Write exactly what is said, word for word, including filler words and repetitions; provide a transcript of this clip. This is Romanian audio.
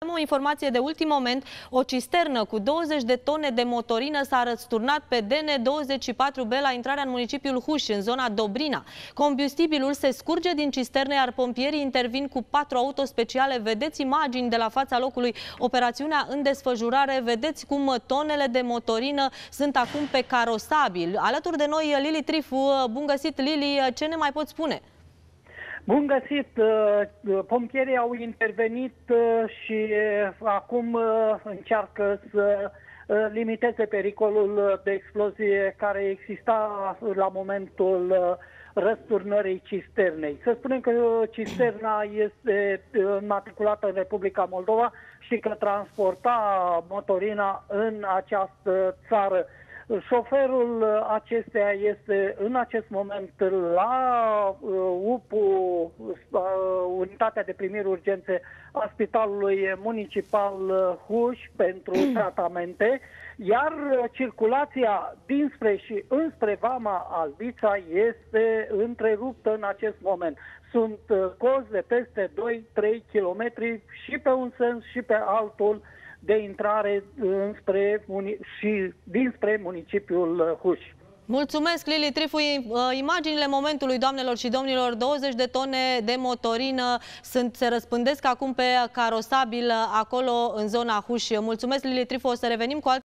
Aveam o informație de ultim moment. O cisternă cu douăzeci de tone de motorină s-a răsturnat pe D N douăzeci și patru B la intrarea în municipiul Huș, în zona Dobrina. Combustibilul se scurge din cisterne, iar pompierii intervin cu patru auto speciale. Vedeți imagini de la fața locului, operațiunea în desfășurare. Vedeți cum tonele de motorină sunt acum pe carosabil. Alături de noi Lili Trifu. Bun găsit, Lili, ce ne mai poți spune? Bun găsit! Pompierii au intervenit și acum încearcă să limiteze pericolul de explozie care exista la momentul răsturnării cisternei. Să spunem că cisterna este înmatriculată în Republica Moldova și că transporta motorina în această țară. Șoferul acesteia este în acest moment la U P U, Unitatea de Primiri Urgențe a Spitalului Municipal Huș pentru tratamente, iar circulația dinspre și înspre Vama Albița este întreruptă în acest moment. Sunt cozi de peste doi trei kilometri și pe un sens și pe altul de intrare înspre, și dinspre municipiul Huș. Mulțumesc, Lili Trifu. Imaginile momentului, doamnelor și domnilor, douăzeci de tone de motorină sunt, se răspândesc acum pe carosabil acolo în zona Huș. Mulțumesc, Lili Trifu. O să revenim cu alte